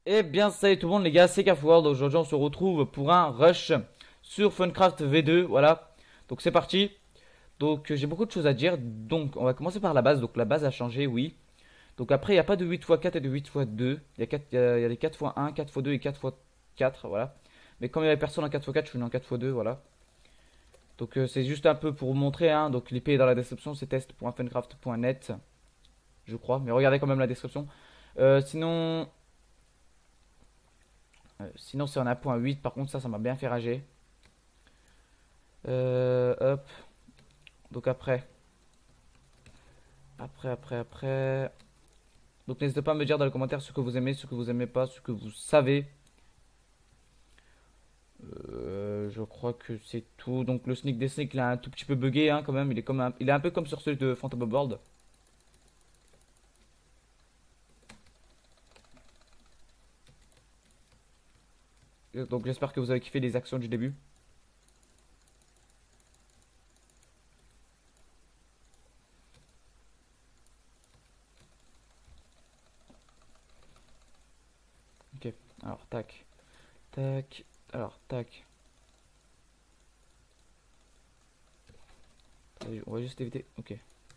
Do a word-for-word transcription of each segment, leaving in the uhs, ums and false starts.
Eh bien, salut tout le monde les gars, c'est CAFWorld. Aujourd'hui on se retrouve pour un rush sur Funcraft V deux, voilà. Donc c'est parti. Donc euh, j'ai beaucoup de choses à dire, donc on va commencer par la base. Donc la base a changé, oui. Donc après il n'y a pas de huit fois quatre et de huit fois deux. Il y a, quatre, il y a, il y a les quatre fois un, quatre fois deux et quatre fois quatre, voilà. Mais comme il n'y avait personne en quatre fois quatre, je suis venu en quatre fois deux, voilà. Donc euh, c'est juste un peu pour vous montrer, hein. Donc l'I P est dans la description, c'est test point funcraft point net, je crois. Mais regardez quand même la description. Euh, sinon... Euh, sinon c'est en un point huit, par contre ça, ça m'a bien fait rager. Euh, hop. Donc après. Après, après, après. Donc n'hésitez pas à me dire dans les commentaires ce que vous aimez, ce que vous aimez pas, ce que vous savez. Euh, je crois que c'est tout. Donc le sneak des sneaks, il a un tout petit peu bugué, hein, quand même. Il est, comme un... il est un peu comme sur celui de Phantom Board. Donc j'espère que vous avez kiffé les actions du début. Ok, alors tac, tac, alors tac. Allez, on va juste éviter, ok.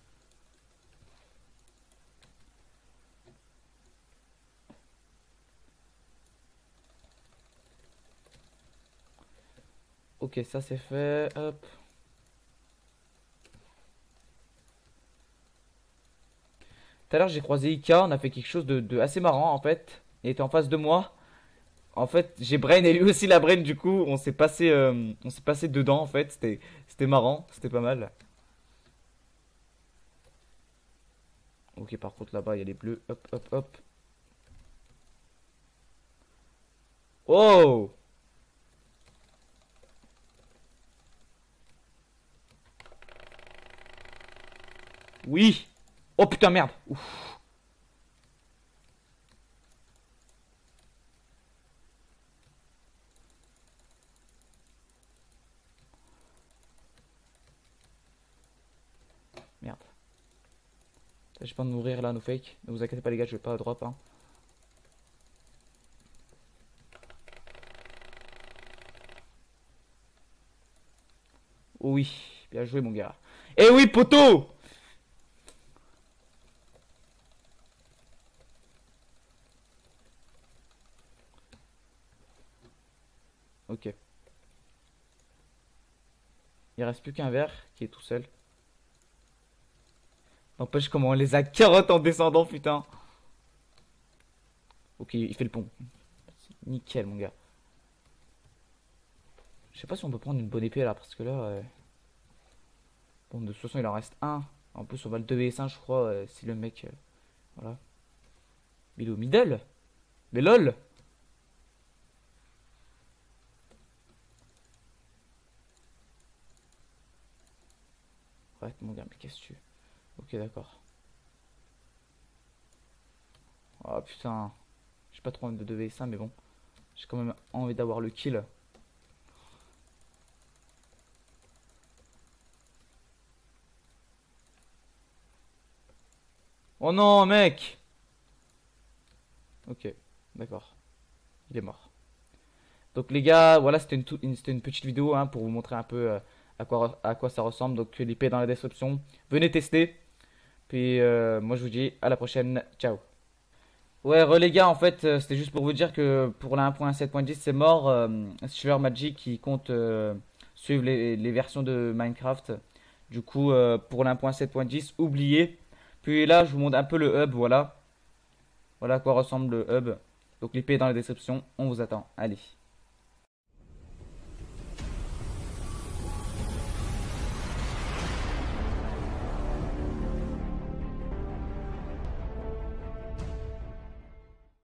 Ok, ça c'est fait, hop. Tout à l'heure j'ai croisé Ika, on a fait quelque chose de, de assez marrant en fait. Il était en face de moi. En fait, j'ai Brain et lui aussi la Brain, du coup, on s'est passé, euh, on s'est passé dedans en fait. C'était, c'était marrant, c'était pas mal. Ok, par contre là-bas il y a les bleus. Hop, hop, hop. Oh! Oui! Oh putain, merde! Ouf. Merde. J'ai pas de mourir là, no fake. Ne vous inquiétez pas les gars, je vais pas drop, hein. Oh oui, bien joué mon gars. Eh oui, poteau! Ok. Il reste plus qu'un verre qui est tout seul. N'empêche comment on les a carottes en descendant, putain. Ok, il fait le pont. Nickel, mon gars. Je sais pas si on peut prendre une bonne épée là, parce que là. euh, Bon, de toute façon, il en reste un. En plus, on va le deux v un, je crois, euh, si le mec. euh, Voilà. Mais il est au middle. Mais lol. Arrête, mon gars, mais qu'est-ce que tu. Ok, d'accord. Oh putain. J'ai pas trop envie de deux v cinq, mais bon. J'ai quand même envie d'avoir le kill. Oh non, mec! Ok, d'accord. Il est mort. Donc les gars, voilà, c'était une, une, une petite vidéo, hein, pour vous montrer un peu, euh, à, quoi, à quoi ça ressemble. Donc l'I P est dans la description. Venez tester. Puis euh, moi je vous dis à la prochaine. Ciao. Ouais, re les gars, en fait, euh, c'était juste pour vous dire que pour la un point sept point dix, c'est mort. Euh, Silver Magic qui compte euh, suivre les, les versions de Minecraft. Du coup, euh, pour la un point sept point dix, oubliez. Puis là, je vous montre un peu le hub, voilà. Voilà à quoi ressemble le hub. Donc l'I P est dans la description. On vous attend. Allez.